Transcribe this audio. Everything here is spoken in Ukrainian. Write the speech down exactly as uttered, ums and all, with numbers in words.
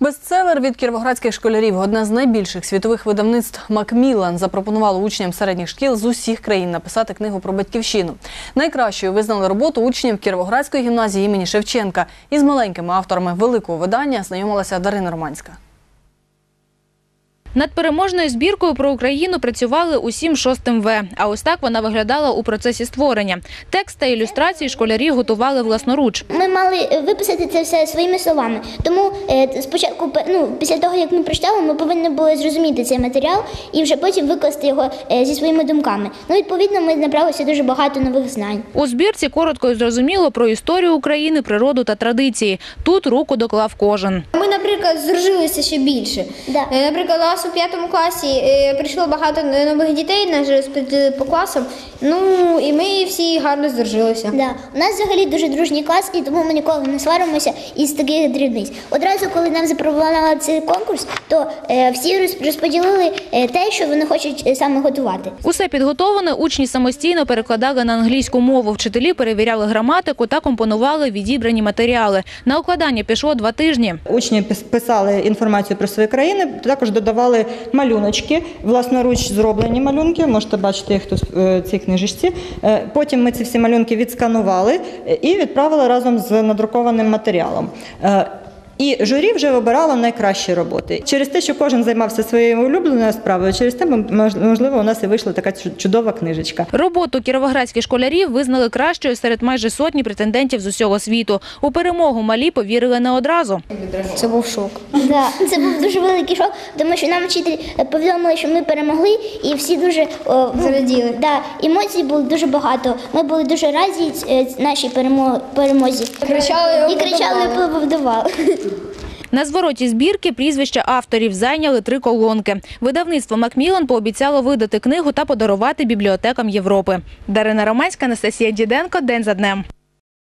Бестселер від кіровоградських школярів. Одне з найбільших світових видавництв «Макміллан» запропонувало учням середніх шкіл з усіх країн написати книгу про батьківщину. Найкращою визнали роботу учнів Кіровоградської гімназії імені Шевченка. Із маленькими авторами великого видання знайомилася Дарина Романська. Над переможною збіркою про Україну працювали усім шостим В. А ось так вона виглядала у процесі створення. Текст та ілюстрації школярі готували власноруч. Ми мали виписати це все своїми словами. Тому е, спочатку, ну, після того, як ми прочитали, ми повинні були зрозуміти цей матеріал і вже потім викласти його е, зі своїми думками. Ну, відповідно, ми набралися дуже багато нових знань. У збірці коротко і зрозуміло про історію України, природу та традиції. Тут руку доклав кожен. Ми, наприклад, здружилися ще більше. Да. Наприклад, у нас у п'ятому класі е, прийшло багато нових дітей, нас розподілили по класам, ну і ми всі гарно здружилися. Да. У нас взагалі дуже дружній клас, і тому ми ніколи не сваримося із таких дрібниць. Одразу, коли нам запропонували цей конкурс, то е, всі розподілили е, те, що вони хочуть е, саме готувати. Усе підготовлене учні самостійно перекладали на англійську мову. Вчителі перевіряли граматику та компонували відібрані матеріали. На укладання пішло два тижні. Учні писали інформацію про свої країни, також додавали малюночки, власноруч зроблені малюнки, можете бачити їх тут в цій книжечці. Потім ми ці всі малюнки відсканували і відправили разом з надрукованим матеріалом. І журі вже вибирало найкращі роботи. Через те, що кожен займався своєю улюбленою справою, через те, можливо, у нас і вийшла така чудова книжечка. Роботу кіровоградських школярів визнали кращою серед майже сотні претендентів з усього світу. У перемогу малі повірили не одразу. Це був шок. Да, це був дуже великий шок, тому що нам вчитель повідомили, що ми перемогли, і всі дуже о, зраділи. Да, емоцій було дуже багато. Ми були дуже раді нашій перемозі. Кричали, і кричали, і аплодували. На звороті збірки прізвища авторів зайняли три колонки. Видавництво «Макміллан» пообіцяло видати книгу та подарувати бібліотекам Європи. Дарина Романська, Анастасія Діденко. День за днем.